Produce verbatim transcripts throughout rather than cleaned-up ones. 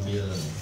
mengambil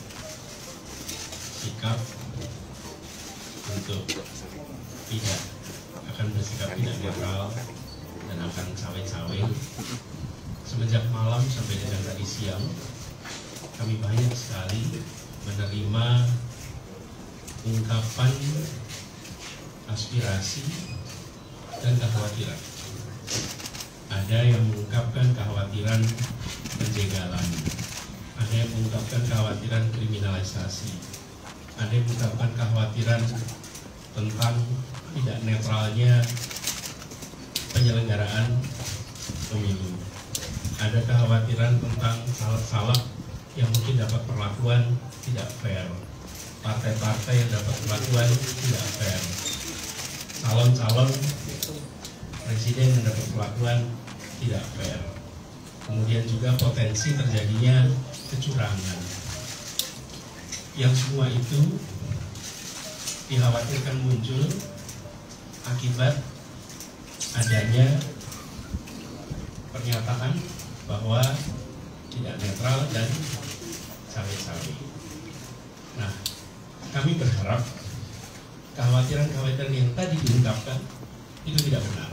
sikap untuk tidak akan bersikap tidak netral dan akan cawe-cawe. Semenjak malam sampai dengan tadi siang, kami banyak sekali menerima ungkapan aspirasi dan kekhawatiran. Ada yang mengungkapkan kekhawatiran penjegalan, ada yang mengungkapkan kekhawatiran kriminalisasi, ada yang mengungkapkan kekhawatiran tentang tidak netralnya penyelenggaraan pemilu. Ada kekhawatiran tentang caleg-caleg yang mungkin dapat perlakuan tidak fair, partai-partai yang dapat perlakuan tidak fair, calon-calon presiden yang dapat perlakuan tidak fair, kemudian juga potensi terjadinya kecurangan. Yang semua itu dikhawatirkan muncul akibat adanya pernyataan bahwa tidak netral dan cawe-cawe. Nah, kami berharap kekhawatiran-kekhawatiran yang tadi diungkapkan itu tidak benar.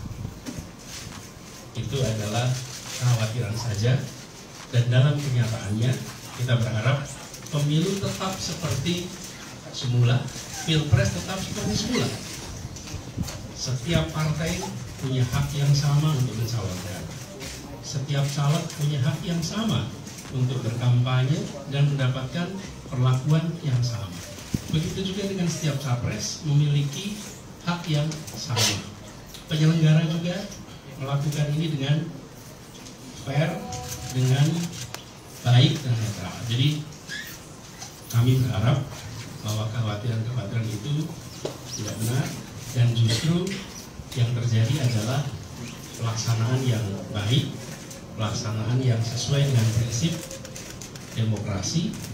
Itu adalah kekhawatiran saja, dan dalam kenyataannya kita berharap pemilu tetap seperti semula, pilpres tetap seperti semula. Setiap partai punya hak yang sama untuk mencalonkan. Setiap caleg punya hak yang sama untuk berkampanye dan mendapatkan perlakuan yang sama. Begitu juga dengan setiap capres memiliki hak yang sama. Penyelenggara juga melakukan ini dengan fair, dengan baik dan netral. Jadi kami berharap bahwa kekhawatiran-kekhawatiran itu tidak benar, dan justru yang terjadi adalah pelaksanaan yang baik, pelaksanaan yang sesuai dengan prinsip demokrasi